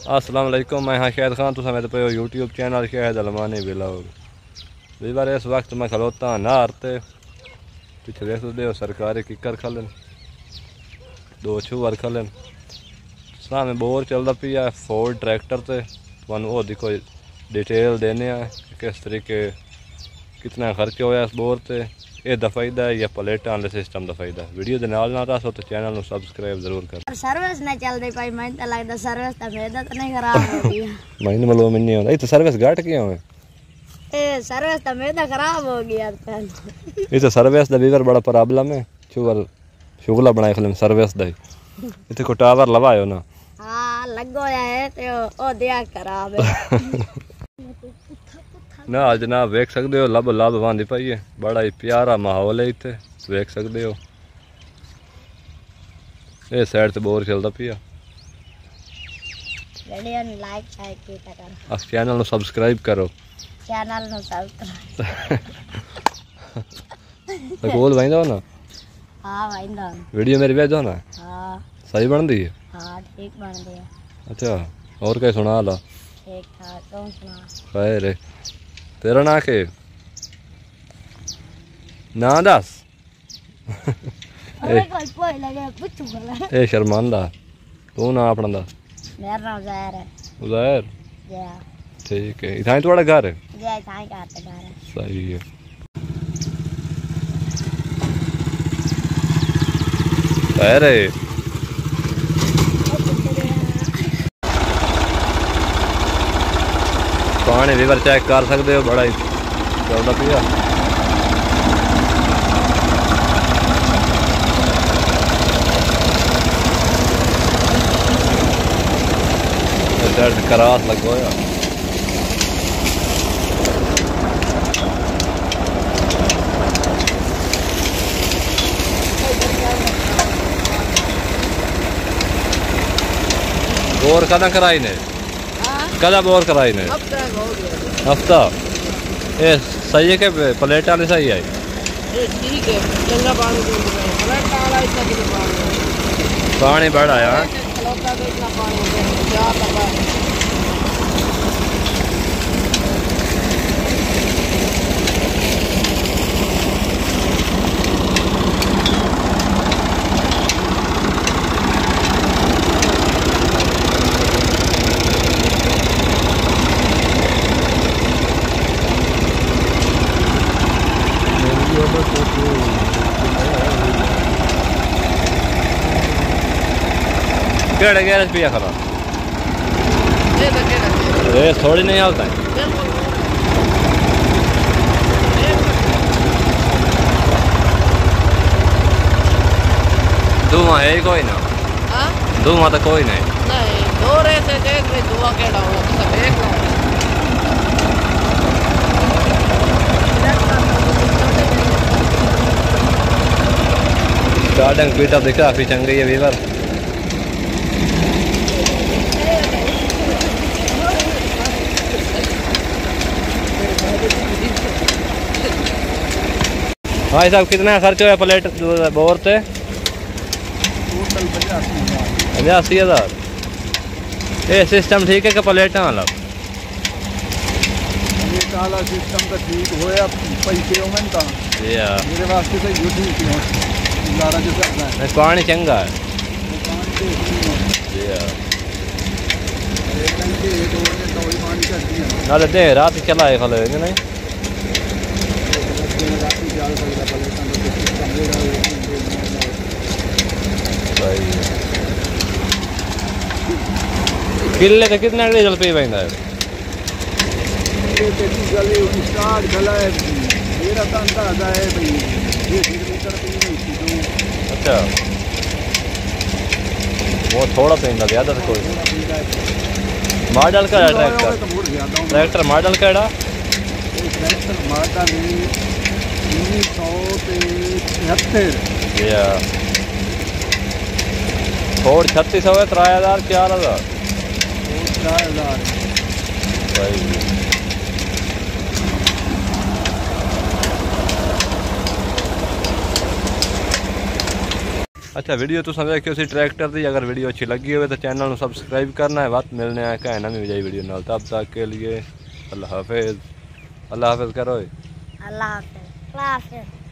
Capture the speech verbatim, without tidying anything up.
अस्सलाम वालेकुम, मैं हाँ शाहिद खान, तुम मेरे पे YouTube channel Shahid Almani vlog. इस बार इस वक्त मैं खलोता नार ते पिछले देख सकते हो सरकारी किकर खलन दो छूर खलन सामने बोर चलता पिया फोर्ड ट्रैक्टर से तुहानू वो दिखो डिटेल देने किस तरीके कितना खर्च होया इस बोर से ये दा फायदा है या प्लेटां वाले सिस्टम दा फायदा। वीडियो दे नाल नाल रहो तो चैनल नू सब्सक्राइब जरूर कर। सर्विस ना चलदी पाई मैं तो लगदा सर्विस ता मेरा तो नहीं खराब हो गई मैंने मालूम नहीं होता इतो सर्विस घट क्यों है? ए सर्विस ता मेरा खराब हो गया था इतो सर्विस दा वीवर बड़ा प्रॉब्लम है चुवर शुगला बनाए खलम सर्विस दा इते को टावर लगायो ना। हां लगो है तो ओ दिया खराब है ना जनाब देख सकते हो लब लब बांधी पाई है बड़ा ही प्यारा माहौल है इतने देख सकते हो। ये साइड से बोर चलता पिया वीडियो ने लाइक शेयर कीता करो अब चैनल को सब्सक्राइब करो चैनल को सब्सक्राइब तो बोल भाई दो ना। हां भाई दो वीडियो मेरी भेजो ना। हां सही बन दी है। हां ठीक बन दी है। अच्छा और क्या सुना ला? ठीक था तुम सुना खैर तेरा ना के ना दस अरे कोई पोई लगे पुछू गला ए शर्मांदा तू ना अपना दा। मेरा नाम ज़ाहिर है। उज़ैर जी ठीक है इथाई तुम्हारा घर है? जी इथाई का घर है। सही है। अरे पानी रिवर चेक कर सकते हो बड़ा ही चलता पिया दर्द करास लगो या बोर कदा कराई ने कदा बोर कराई ने हफ्ता ये सही है कि प्लेट वाले सही है? ठीक है चंगा पानी प्लेट वाला इतना किलो पानी पानी बड़ा है खलोता तो इतना पानी क्या पता केड़े गैरेज पिया खरा ये तो केड़ा ये थोड़ी नहीं आता है धुआं है कोई ना। हां धुआं तो कोई नहीं नहीं दो रे से देख भाई धुआं केड़ा हो तो देख लो स्टार्टिंग स्पीड अब देखा काफी चंगी है वीवर। भाई साहब कितना खर्च होया प्लेट बोर से? टोटल पचासी हज़ार। ये सिस्टम ठीक है कि प्लेटा वाला? वाला सिस्टम तो ठीक होया पैसे में था मेरे वास्ते तो यू ठीक है गुजारा जो करना है। पानी चंगा है ना दे रात चला है खलो नहीं किले तो कितना डीजल पी पाइंदा है? स्टार्ट गला है मेरा तो अंदाजा है भाई ये लीटर पी नहीं थी। अच्छा वो थोड़ा पींदा ज्यादा तो कोई मॉडल का ट्रैक्टर ट्रैक्टर मॉडल का ट्रैक्टर मॉडल उन्नीस सौ तिहत्तर या फोर्ड छत्तीस सौ है त्रै हज़ार चार हज़ार चार हज़ार भाई अच्छा वीडियो तुम देखियो सी ट्रैक्टर की, अगर वीडियो अच्छी लगी हो तो चैनल को सब्सक्राइब करना है। बात मिलने हैं कहना भी जाए वीडियो नाल, तब तक के लिए अल्लाह हाफिज़। अल्लाह हाफिज़ करो। अल्लाह हाफिज़। अल्लाह हाफिज़।